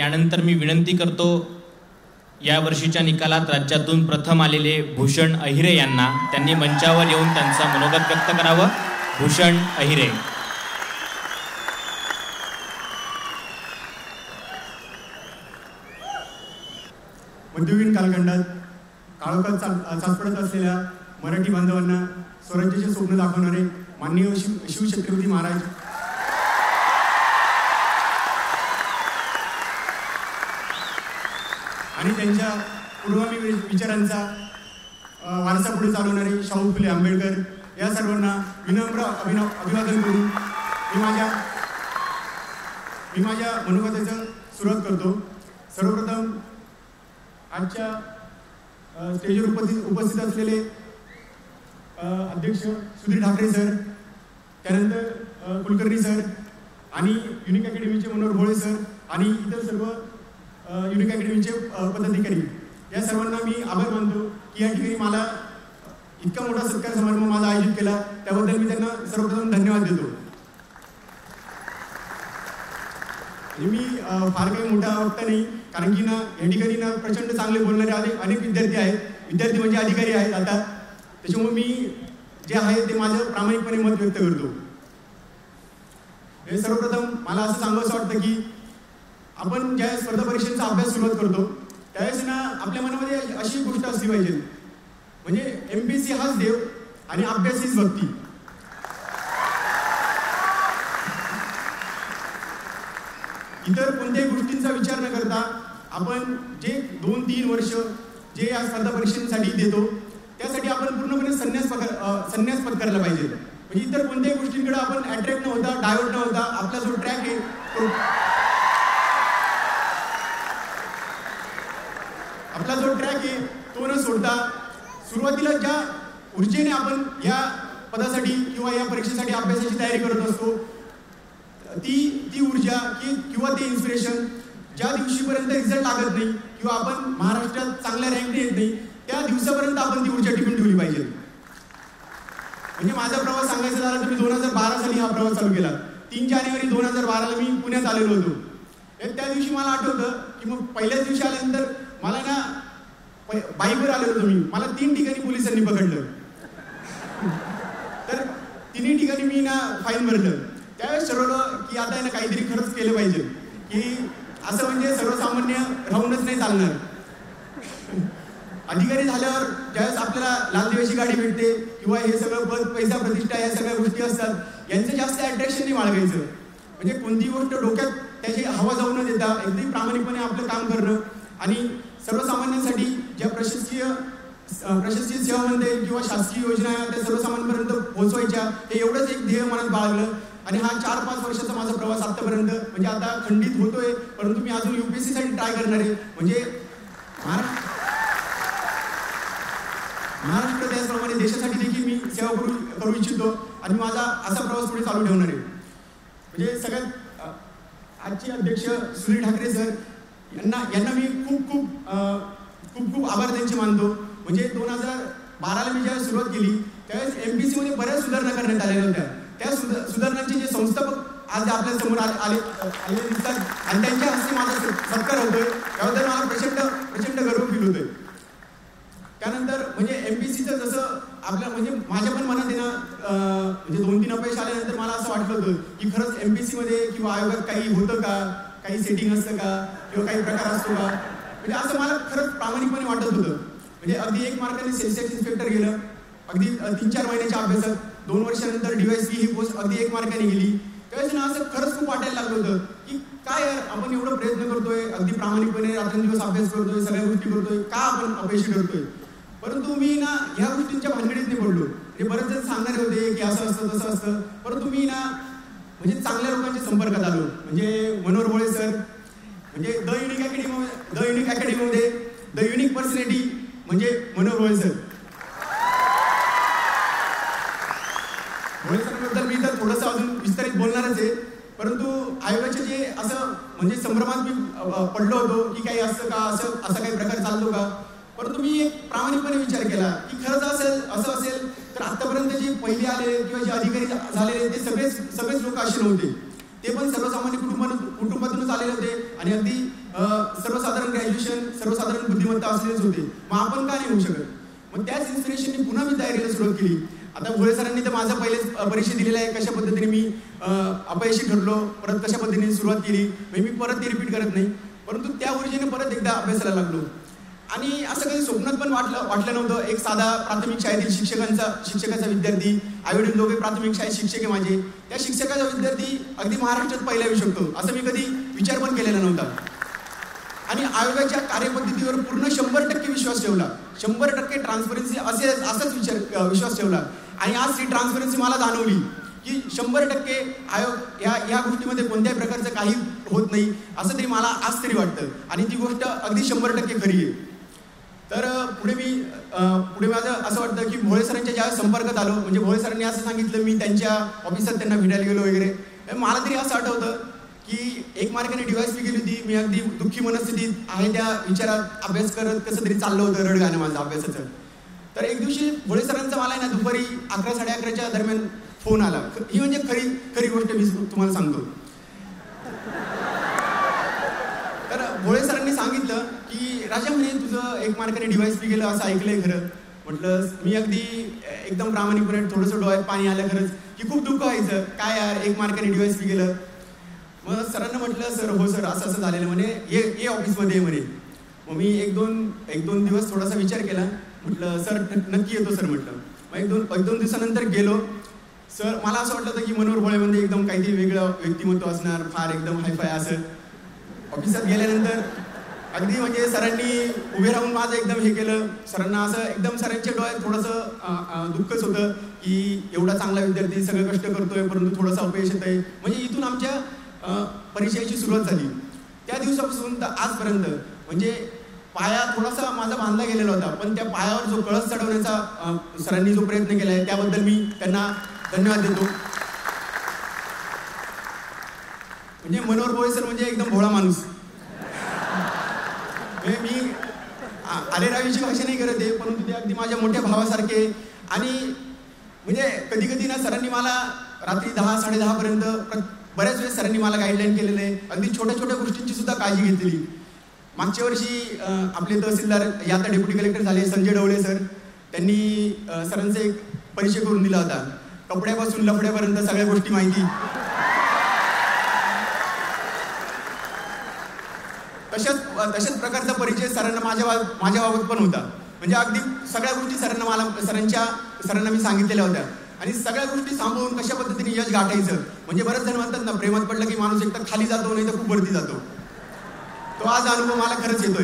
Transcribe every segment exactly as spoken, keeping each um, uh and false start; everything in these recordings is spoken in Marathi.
त्यानंतर मी विनंती करतो या वर्षीच्या निकालात राज्यातून प्रथम आलेले भूषण अहिरे यांना, त्यांनी मंचावर येऊन त्यांचा मनोगत व्यक्त करावं. भूषण अहिरे. मध्ययुगीन कालखंडात काळोखात चाचपडत असलेल्या मराठी बांधवांना स्वराज्याचे स्वप्न दाखवणारे माननीय शिव शिवछत्रपती महाराज आणि त्यांच्या पूर्वगामी विचारांचा वारसा पुढे चालवणारे शाहू फुले आंबेडकर या सर्वांना विनम्र अभिनव अभिवादन करून मी माझ्या मी माझ्या मनोगताचं सुरुवात करतो. सर्वप्रथम आजच्या स्टेजवर उपस्थित उपस्थित असलेले अध्यक्ष सुधीर ठाकरे सर, त्यानंतर कुलकर्णी सर आणि युनिक अकॅडमीचे मनोहर भोळे सर आणि इतर सर्व युनिक अकॅडमीचे पदाधिकारी, या सर्वांना मी आभार मानतो की या ठिकाणी मला इतका मोठा सत्कार समारंभ माझा आयोजित केला, त्याबद्दल मी त्यांना सर्वप्रथम धन्यवाद देतो. मी फार काही मोठा वक्ता नाही, कारण की ना या ठिकाणी ना प्रचंड चांगले बोलणारे अनेक विद्यार्थी आहेत, विद्यार्थी म्हणजे अधिकारी आहेत आता, त्याच्यामुळे मी जे आहे ते माझं प्रामाणिकपणे मत व्यक्त करतो. सर्वप्रथम मला असं सांगावंसं वाटतं की आपण ज्या स्पर्धा परीक्षेचा अभ्यास सुरुवात करतो त्यावेळेस ना आपल्या मनामध्ये अशी गोष्ट असली पाहिजे, म्हणजे एमपीएससी हाच देव आणि अभ्यास हीच भक्ती. इतर कोणत्याही गोष्टींचा विचार न करता आपण जे दोन तीन वर्ष जे या स्पर्धा परीक्षेसाठी देतो त्यासाठी आपण पूर्णपणे संन्यास पत्कर संन्यास पत्करला पाहिजे. म्हणजे इतर कोणत्याही गोष्टींकडे आपण अट्रॅक्ट न होता, डायव्हर्ट न होता, आपला जो ट्रॅक आहे तो आपला जो ट्रॅक आहे तो न सोडता सुरुवातीला ज्या ऊर्जेने आपण या पदासाठी किंवा या परीक्षेसाठी अभ्यासाची तयारी करत असतो ती ती ऊर्जा की किंवा ते इन्स्पिरेशन ज्या दिवशीपर्यंत रिझल्ट लागत नाही किंवा आपण महाराष्ट्रात चांगल्या रँकने येत नाही त्या दिवसापर्यंत आपण ती ऊर्जा टिकून ठेवली पाहिजे. म्हणजे माझा प्रवास सांगायचा झाला तर मी दोन हजार बारा साली हा प्रवास चालू केला. तीन जानेवारी दोन हजार बाराला मी पुण्यात आलेलो होतो. त्या दिवशी मला आठवतं की मग पहिल्याच दिवशी आल्यानंतर मला ना बाईकवर आलेलो होतो मी, मला तीन ठिकाणी पोलिसांनी पकडलं, तर तिन्ही ठिकाणी मी ना फाईन भरलं. त्यावेळेस ठरवलं की आता आहे ना काहीतरी खरंच केलं पाहिजे, की असं म्हणजे सर्वसामान्य राहूनच नाही चालणार. अधिकारी झाल्यावर ज्यावेळेस आपल्याला लाल दिव्याची गाडी भेटते किंवा हे सगळं पद पैसा प्रतिष्ठा या सगळ्या गोष्टी असतात, यांचं जास्त अट्रॅक्शन नाही बाळगायचं. म्हणजे कोणती गोष्ट डोक्यात त्याची हवा जाऊ न देता एकदम प्रामाणिकपणे आपलं काम करणं आणि सर्वसामान्यांसाठी ज्या प्रशासकीय प्रशासकीय सेवामध्ये किंवा शासकीय योजना त्या सर्वसामान्यांपर्यंत पोहोचवायच्या, हे एवढंच एक ध्येय मनात बाळगलं. आणि हा चार पाच वर्षाचा माझा प्रवास आतापर्यंत म्हणजे आता खंडित होतोय, परंतु मी अजून युपीएससी साठी ट्राय करणार आहे. म्हणजे महाराष्ट्र त्याचप्रमाणे देशासाठी देखील मी सेवा करू करू इच्छितो आणि माझा असा प्रवास पुढे चालू ठेवणार आहे. म्हणजे सगळ्यात आजचे अध्यक्ष सुधीर ठाकरे सर यांना यांना मी खूप खूप खूप खूप आभार त्यांचे मानतो. म्हणजे दोन हजार बाराला मी ज्यावेळेस सुरुवात केली त्यावेळेस एमपीसी मध्ये बऱ्याच सुधारणा करण्यात आलेल्या होत्या. त्या सुधारणांचे जे संस्थापक आज आपल्या समोर आले आले दिसतात आणि त्यांच्या हस्ते माझा सत्कार होतोय, त्याबद्दल मला प्रचंड प्रचंड गर्व फील होतोय. त्यानंतर म्हणजे एमपीसीचं जसं आपल्या म्हणजे माझ्या पण मनात आहे ना म्हणजे दोन तीन अपयश आल्यानंतर मला असं वाटलं होतं की खरंच एमपीसी मध्ये किंवा आयोगात काही होतं का, काही सेटिंग असतं का किंवा काही प्रकार असतो का, म्हणजे असं मला खरंच प्रामाणिकपणे वाटत होतं. म्हणजे अगदी एक मार्काने सेल्स टॅक्स इन्स्पेक्टर गेलं, अगदी तीन चार महिन्याच्या अभ्यासात दोन वर्षानंतर डीवायएसपी ही पोस्ट अगदी एक मार्काने गेली. त्यावेळेस ना असं खरंच खूप वाटायला लागलं होतं की काय आपण एवढं प्रयत्न करतोय, अगदी प्रामाणिकपणे रात्रंदिवस अभ्यास करतोय, सगळ्या गोष्टी करतोय, का आपण अपयशी ठरतोय. परंतु मी ना ह्या गोष्टींच्या भानगडीत नाही पडलो. हे बरेच जण सांगणारे होते की असं असतं तसं असतं, परंतु मी ना म्हणजे चांगल्या लोकांच्या संपर्कात आलो. म्हणजे मनोहर भोळे सर, म्हणजे the unique academy the unique अकॅडमीमध्ये द युनिक पर्सनॅलिटी म्हणजे मनोहर भोळे सर. भोळे सरांबद्दल मी तर थोडंसं अजून विस्तारित बोलणारच आहे, परंतु आयोगाचे जे असं म्हणजे संभ्रमात मी पडलो होतो की काही असतं का, असं असा काही प्रकार चालतो का. परंतु मी एक प्रामाणिकपणे विचार केला की खरंच असेल असं असेल तर आतापर्यंत जे पहिले आले किंवा जे अधिकारी झालेले ते सगळेच सगळेच लोक असे नव्हते. ते पण सर्वसामान्य कुटुंबातून कुटुंबातूनच आलेले होते आणि अगदी सर्वसाधारण ग्रॅज्युएशन सर्वसाधारण बुद्धिमत्ता असलेच होते. मग आपण का नाही होऊ शकत? मग त्याच इन्स्पिरेशनने पुन्हा मी तयारीला सुरुवात केली. आता भोळे सरांनी तर माझा पहिलेच परीक्षा दिलेला आहे, कशा पद्धतीने मी अपयशी ठरलो, परत कशा पद्धतीने सुरुवात केली, मी परत ते रिपीट करत नाही. परंतु त्या ऊर्जेने परत एकदा अभ्यासाला लागलो आणि असं काही स्वप्नात पण वाटलं वाटलं नव्हतं. एक साधा प्राथमिक शाळेतील शिक्षकांचा शिक्षकाचा विद्यार्थी, आईवडील दोघे प्राथमिक शाळेत शिक्षक आहे माझे, त्या शिक्षकाचा विद्यार्थी अगदी महाराष्ट्रात पहिला येऊ शकतो असं मी कधी विचार पण केलेला नव्हता. आणि आयोगाच्या कार्यपद्धतीवर पूर्ण शंभर टक्के विश्वास ठेवला, शंभर टक्के ट्रान्सपरन्सी असे असाच विचार विश्वास ठेवला. आणि आज ही ट्रान्सपरन्सी मला जाणवली की शंभर टक्के आयोग या या गोष्टीमध्ये कोणत्याही प्रकारचं काही होत नाही असं तरी मला आज तरी वाटतं. आणि ती गोष्ट अगदी शंभर टक्के खरी आहे. तर पुढे मी पुढे माझं असं वाटतं की भोळे सरांच्या ज्या संपर्कात आलो, म्हणजे भोळे सरांनी असं सांगितलं, मी त्यांच्या ऑफिसात त्यांना भेटायला गेलो वगैरे, मला तरी असं आठवतं की एक मार्गाने डिवाइस मी गेली होती. मी अगदी दुःखी मनस्थितीत आहे त्या विचारात अभ्यास करत कसं तरी चाललं होतं रडगाणं माझं अभ्यासाचं. तर एक दिवशी भोळे सरांचा मला ना दुपारी अकरा साडे अकराच्या दरम्यान फोन आला. ही म्हणजे खरी खरी गोष्ट मी तुम्हाला सांगतो. तर भोळे सरांनी सांगितलं की राजा म्हणे तुझं एक मार्काने डिवाइस पी गेलं असं ऐकलंय खरं. म्हटलं मी अगदी एकदम प्रामाणिकपणे थोडंसं डोळ्यात पाणी आलं खरंच की खूप दुःख व्हायचं, काय यार एक मार्काने डिवाइस पी गेलं. मग सरांना म्हटलं सर हो सर असं असं झालेलं म्हणे, ये ये ऑफिसमध्ये ये म्हणे. मग मी एक दोन एक दोन दिवस थोडासा विचार केला. म्हटलं सर नक्की येतो सर म्हटलं. मग एक दोन एक दोन दिवसानंतर गेलो. सर मला असं वाटलं होतं की मनोहर भोळे म्हणजे एकदम काहीतरी वेगळं व्यक्तिमत्व असणार, फार एकदम हायफाय असं. ऑफिसात गेल्यानंतर अगदी म्हणजे सरांनी उभे राहून माझं एकदम हे केलं. सरांना असं एकदम सरांच्या डोळ्यात थोडंसं दुःखच होतं की एवढा चांगला विद्यार्थी सगळं कष्ट करतोय परंतु थोडंसं अपयश येत आहे. म्हणजे इथून आमच्या परिचयाची सुरुवात झाली. त्या दिवसापासून तर आजपर्यंत म्हणजे पाया थोडासा माझा बांधला गेलेला होता, पण त्या पायावर जो कळस चढवण्याचा सरांनी जो प्रयत्न केला आहे त्याबद्दल मी त्यांना धन्यवाद देतो. म्हणजे मनोहर भोळे सर म्हणजे एकदम भोळा माणूस. मी आलेरावीची भाषा नाही करत आहे, परंतु ते अगदी माझ्या मोठ्या भावासारखे. आणि म्हणजे कधी कधी ना सरांनी मला रात्री दहा साडे दहा पर्यंत बऱ्याच वेळेस सरांनी मला गाईडलाईन केलेलं आहे. अगदी छोट्या छोट्या गोष्टींची सुद्धा काळजी घेतलेली. मागच्या वर्षी आपले तहसीलदार या आता डेप्युटी कलेक्टर झाले संजय ढवळे सर, त्यांनी सरांचा एक परिचय करून दिला होता. कपड्यापासून लफड्यापर्यंत सगळ्या गोष्टी माहिती. तशाच तशाच प्रकारचा परिचय सरांना माझ्या माझ्या बाबत पण होता. म्हणजे अगदी सगळ्या गोष्टी सरांना मला सरांच्या सरांना मी सांगितलेल्या होत्या. आणि सगळ्या गोष्टी सांभाळून कशा पद्धतीने यश गाठायचं. म्हणजे बरेच जण म्हणतात ना प्रेमात पडलं की माणूस एक तर खाली जातो नाही तर खूप वरती जातो. तो आज अनुभव मला खरंच येतोय.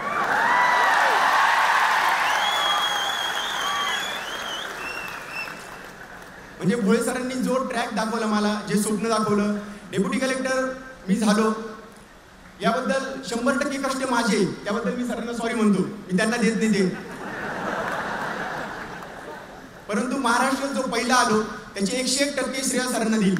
म्हणजे भोळे सरांनी जो ट्रॅक दाखवला मला, जे स्वप्न दाखवलं, डेप्युटी कलेक्टर मी झालो याबद्दल शंभर टक्के कष्ट माझे. त्याबद्दल मी सरांना सॉरी म्हणतो, मी त्यांना देत नाही ते. परंतु महाराष्ट्रात जो पहिला आलो त्याचे एकशे एक टक्के श्रेय सरांना दिली.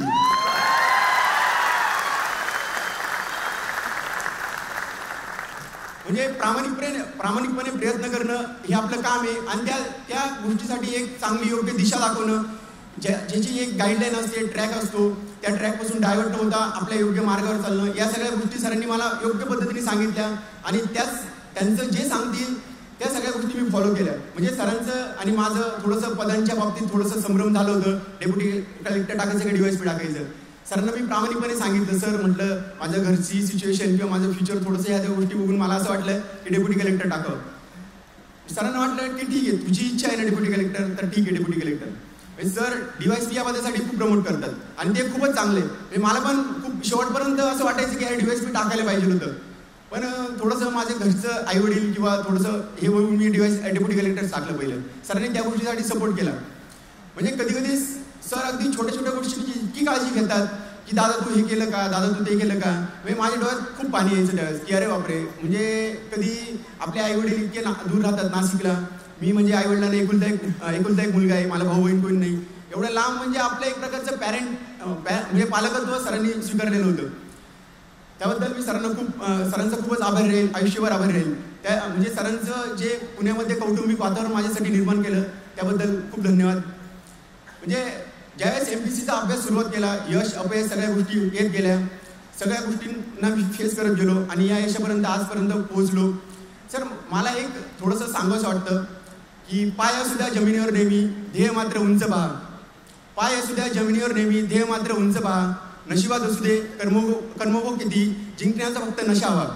म्हणजे प्रामाणिकपणे प्रामाणिकपणे प्रयत्न करणं हे आपलं काम आहे. आणि त्या त्या गोष्टीसाठी एक चांगली योग्य दिशा दाखवणं, ज्या ज्याची एक गाईडलाईन असते, ट्रॅक असतो, त्या ट्रॅकपासून डायव्हर्ट न होता आपल्या योग्य मार्गावर चालणं, या सगळ्या गोष्टी सरांनी मला योग्य पद्धतीने सांगितल्या. आणि त्याच त्यांचं जे सांगतील त्या सगळ्या गोष्टी मी फॉलो केल्या. म्हणजे सरांचं आणि माझं थोडंसं पदांच्या बाबतीत थोडंसं संभ्रम झालं होतं. डेप्युटी कलेक्टर टाकायचं का डिवाइस पी टाकायचं. सरांना मी प्रामाणिकपणे सांगितलं, सर म्हटलं माझ्या घरची सिच्युएशन किंवा माझं फ्युचर थोडंसं ह्या गोष्टी बघून मला असं वाटलं की डेप्युटी कलेक्टर टाकावं. सरांना वाटलं की ठीक आहे तुझी इच्छा आहे ना डेप्युटी कलेक्टर, तर ठीक आहे deputy collector. Sir DySP या पदासाठी खूप प्रमोट करतात आणि ते खूपच चांगले. मला पण खूप शेवटपर्यंत असं वाटायचं की यार डिवाइस पी टाकायला पाहिजे होतं. पण थोडंसं माझ्या घरचं आईवडील किंवा थोडंसं हे बघून मी डिवाइस डेप्युटी कलेक्टर टाकलं पहिलं. सरांनी त्या गोष्टीसाठी सपोर्ट केला. म्हणजे कधी कधी सर अगदी छोट्या छोट्या गोष्टींची इतकी काळजी घेतात की दादा तू हे केलं का, दादा तू ते केलं का. म्हणजे माझ्या डोळ्यात खूप पाणी यायचं त्यावेळेस की अरे बापरे. म्हणजे कधी आपले आईवडील इतके ना दूर राहतात नाशिकला. मी म्हणजे आईवडिलांना एकुलता एक एकुलता एक मुलगा आहे, मला भाऊ बहीण कोणी नाही. एवढं लांब म्हणजे आपलं एक प्रकारचं पॅरेंट म्हणजे पालकत्व सरांनी स्वीकारलेलं होतं. त्याबद्दल मी सरांना खूप सरांचा खूपच आभार राहील, आयुष्यभर आभार राहील. त्या म्हणजे सरांचं जे पुण्यामध्ये कौटुंबिक वातावरण माझ्यासाठी निर्माण केलं त्याबद्दल खूप धन्यवाद. म्हणजे ज्यावेळेस एम पी सीचा अभ्यास सुरुवात केला, यश अपयश सगळ्या गोष्टी येत गेल्या, सगळ्या गोष्टींना मी फेस करत गेलो आणि या यशापर्यंत आजपर्यंत पोहोचलो. सर मला एक थोडंसं सांगायचं वाटतं की पाय असू द्या जमिनीवर नेहमी, ध्येय मात्र उंच पहा. पाय असू द्या जमिनीवर नेहमी, ध्येय मात्र उंच पहा. नशिबात असू दे कर्मभो कर्मभो किती, जिंकण्याचा फक्त नशा हवा.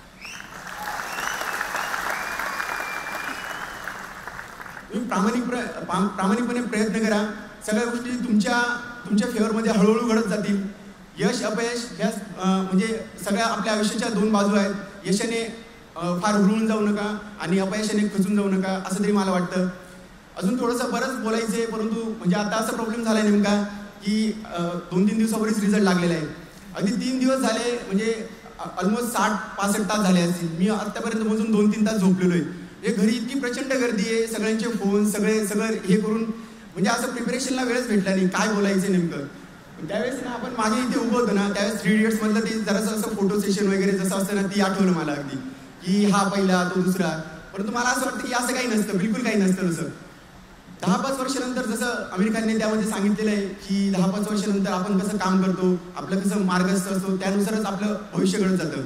तुम्ही प्रामाणिक प्र प्रामाणिकपणे प्रयत्न करा. सगळ्या गोष्टी तुमच्या तुमच्या फेवरमध्ये हळूहळू घडत जातील. यश अपयश ह्या म्हणजे सगळ्या आपल्या आयुष्याच्या दोन बाजू आहेत. यशाने फार हुरळून जाऊ नका आणि अपयशाने खचून जाऊ नका असं तरी मला वाटतं. अजून थोडंसं बरंच बोलायचं आहे, परंतु म्हणजे आता असा प्रॉब्लेम झाला आहे नेमका की दोन तीन दिवसापूर्वीच रिझल्ट लागलेला आहे. अगदी तीन दिवस झाले म्हणजे ऑलमोस्ट साठ पासष्ट तास झाले असतील. मी आत्तापर्यंत मोजून दोन तीन तास झोपलेलो आहे. म्हणजे घरी इतकी प्रचंड गर्दी आहे, सगळ्यांचे फोन सगळे सगळं हे करून म्हणजे असं प्रिपरेशनला वेळच भेटला नाही काय बोलायचं नेमकं. त्यावेळेस ना आपण मागे इथे उभं होतो ना, त्यावेळेस थ्री इडियट्स मधलं ते जरासं असं फोटो सेशन वगैरे जसं असतं ना, ती आठवलं मला अगदी की हा पहिला तो दुसरा. परंतु मला असं वाटतं की असं काही नसतं, बिलकुल काही नसतं. तसं दहा पाच वर्षानंतर जसं आमिर खानने त्यामध्ये सांगितलेलं आहे की दहा पाच वर्षानंतर आपण कसं काम करतो, आपलं कसं मार्गस्थ असतो, त्यानुसारच आपलं भविष्य घडत जातं.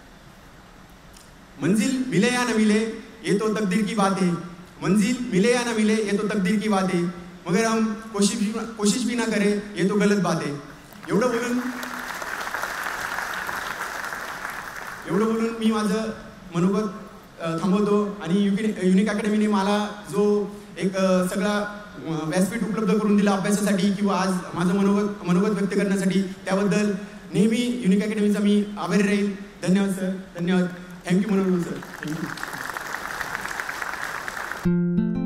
मंजिल मिले या न मिले ये तो तकदीर की बात है. मंजिल मिले या न मिले ये तो तकदीर की बात है, मगर हम कोशिश भी कोशिश भी ना करे ये तो गलत बात है. एवढं बोलून एवढं बोलून मी माझं मनोगत थांबवतो. आणि युनिक युनिक अकॅडमीने मला जो एक सगळा व्यासपीठ उपलब्ध करून दिला अभ्यासासाठी किंवा आज माझं मनोगत मनोगत व्यक्त करण्यासाठी, त्याबद्दल नेहमी युनिक अकॅडमीचा मी आभारी राहील. धन्यवाद सर, धन्यवाद. Thank you Manohar sir, thank you.